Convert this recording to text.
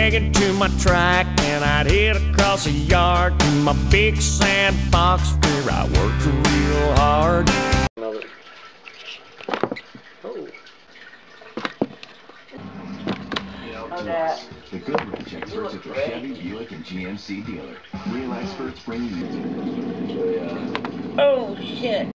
wagon to my track, and I'd head across the yard to my big sandbox where I worked real hard. The good wrench experts at the Chevy, Buick, and GMC dealer. Real experts bringing you. Oh shit.